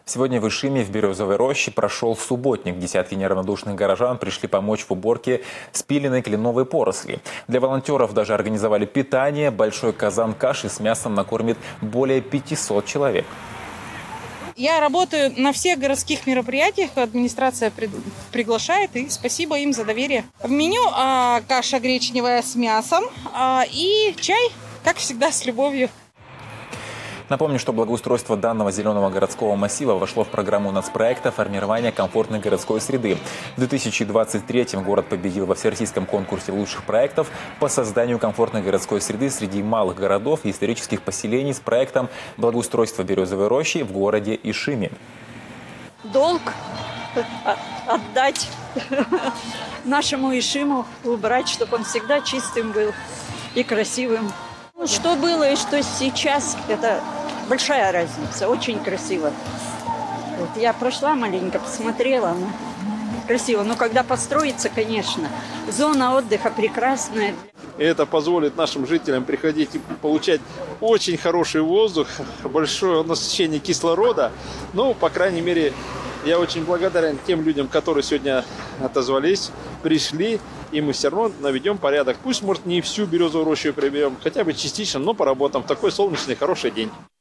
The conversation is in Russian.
Сегодня в Ишиме, в Березовой роще, прошел субботник. Десятки неравнодушных горожан пришли помочь в уборке спиленной кленовой поросли. Для волонтеров даже организовали питание. Большой казан каши с мясом накормит более 500 человек. Я работаю на всех городских мероприятиях, администрация приглашает, и спасибо им за доверие. В меню каша гречневая с мясом и чай, как всегда, с любовью. Напомню, что благоустройство данного зеленого городского массива вошло в программу нацпроекта формирования комфортной городской среды. В 2023-м город победил во всероссийском конкурсе лучших проектов по созданию комфортной городской среды среди малых городов и исторических поселений с проектом благоустройства Березовой рощи в городе Ишиме. Долг отдать нашему Ишиму, убрать, чтобы он всегда чистым был и красивым. Что было и что сейчас, это большая разница, очень красиво. Вот я прошла маленько, посмотрела, красиво. Но когда построится, конечно, зона отдыха прекрасная. Это позволит нашим жителям приходить и получать очень хороший воздух, большое насыщение кислорода. Ну, по крайней мере, я очень благодарен тем людям, которые сегодня отозвались, пришли, и мы все равно наведем порядок. Пусть, может, не всю Березовую рощу приберем, хотя бы частично, но поработаем в такой солнечный, хороший день.